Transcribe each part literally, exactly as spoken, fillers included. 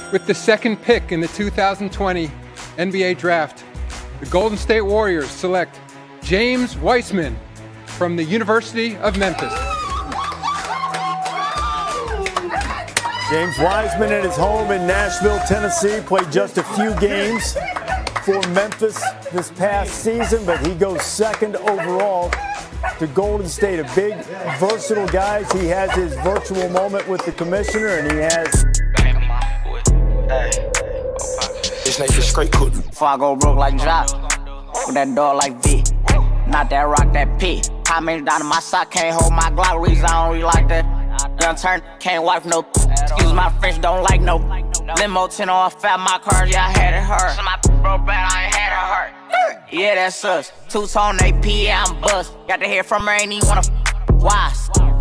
With the second pick in the two thousand twenty N B A Draft, the Golden State Warriors select James Wiseman from the University of Memphis. James Wiseman at his home in Nashville, Tennessee, played just a few games for Memphis this past season, but he goes second overall to Golden State. A big, versatile guy. He has his virtual moment with the commissioner, and he has... This nigga straight cook. Before I go broke like Jock, with that dog like V. Not that rock, that P. How many down in my sock, can't hold my Glock, reason I don't really like that. Young turn, can't wipe no. Excuse my French, don't like no. Limo ten on fat, my cars, yeah, I had it hurt. So my broke bad, I ain't had it hurt. Yeah, that's us. Two-tone A P, yeah, I'm bust. Got to hear from her, ain't even wanna why?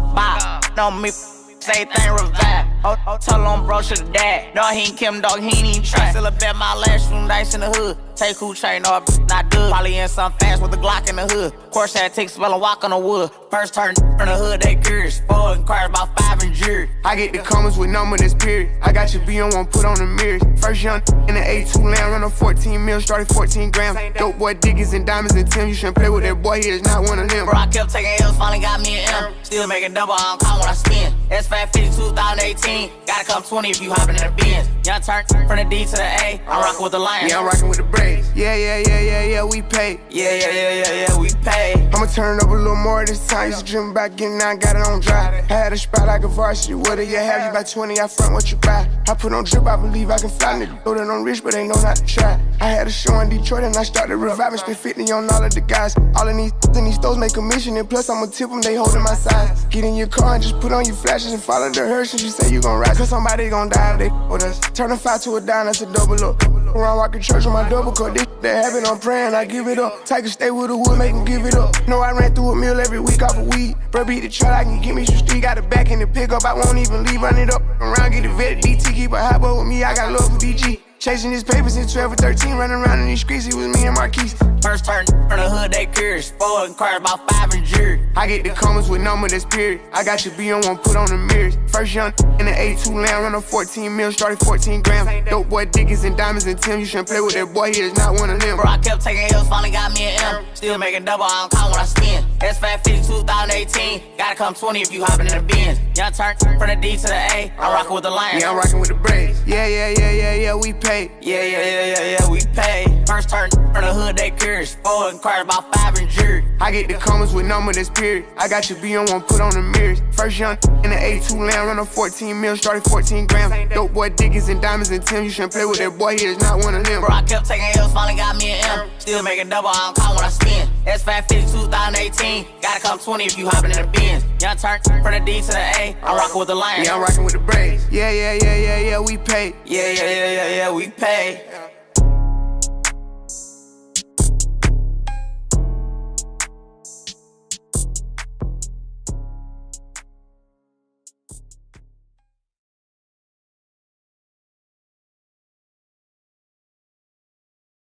Bye, on me, say thing revive. Oh, oh, tell him bro should've died. Dog, he ain't Kim, dog, he ain't even try. Still a bet my last room dice in the hood. Take who chain up, not good. Probably in some fast with a Glock in the hood. Course had take spell and walk on the wood. First turn in the hood, they curious. Four inquiries about five and jury. I get the comments with number this period. I got your B on one, put on the mirrors. First young in the A two land, run on fourteen mil, started fourteen grams. Dope boy Dickies and diamonds and Tim. You shouldn't play with that boy, he is not one of them. Bro, I kept taking L's, finally got me an M. Still making double, I don't count when I spin. S five fifty two thousand eighteen. Gotta come twenty if you hopping in the Benz. Young turn from the D to the A. I'm rocking with the Lions. Yeah, I'm rocking with the Braves. Yeah, yeah, yeah, yeah, yeah, we pay. Yeah, yeah, yeah, yeah, yeah, we pay. I'ma turn it up a little more this time. Used to dream about getting now, got it on dry. I had a spot like a varsity. What do you have? You buy twenty, I front what you buy. I put on drip, I believe I can fly. Nigga, know that I'm rich, but they know not to try. I had a show in Detroit and I started reviving. Spent fifty on all of the guys. All of these in these stores make commission, and plus I'ma tip them, they holding my size. Get in your car and just put on your flashes and follow the hearse. And you say you gon' ride, cause somebody gon' die if they with us. Turn a five to a dime, that's a double up. Around walking church with my double cup. This that happen, I'm praying, I give it up. Take a stay with the wood, make him give it up. Know I ran through a meal every week off of weed. Bro, beat the truck, I can get me some street. Got a back in the pickup, I won't even leave. Run it up around, get the vet, D T. Keep a hot boy with me, I got love for B G. Chasing his papers since twelve or thirteen, running around in these streets, it was me and Marquise. First turn from the hood, they curious. Four inquiries about five and jury. I get the comments with number this period. I got your B on one, put on the mirrors. First young in the A two land, run on fourteen mil, started fourteen grams. Dope boy Dickies and diamonds and Tim. You shouldn't play with that boy, he is not one of them. Bro, I kept taking L's, finally got me an M. Still making double, I don't count when I spin. S five fifty two thousand eighteen. Gotta come twenty if you hopping in the Benz. Young turn from the D to the A. I'm rocking with the Lions. Yeah, I'm rocking with the Braves. Yeah, yeah, yeah, yeah, yeah, we pay. Yeah, yeah, yeah, yeah, yeah, we pay. First turn from the hood, they curious. Four inquiries about five and jury. I get the comments with number this period. I got your B on one, put on the mirrors. First young in the A two land, run on fourteen mil, started fourteen grams. Dope boy Dickies and diamonds and Tim. You shouldn't play with that boy, he is not one of them. Bro, I kept taking L's, finally got me an M. Still making double, I don't count when I spin. S five fifty two thousand eighteen. Gotta come twenty if you hopping in the Benz. Young turn from the D to the A. I'm rocking with the Lions. Yeah, I'm rocking with the Braves. Yeah, yeah, yeah, yeah, yeah, we pay. Yeah, yeah, yeah, yeah, yeah, we pay.